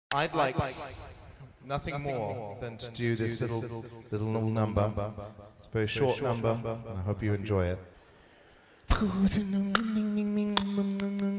I'd like nothing more than to do this little number. It's a very short number, and I hope you enjoy it.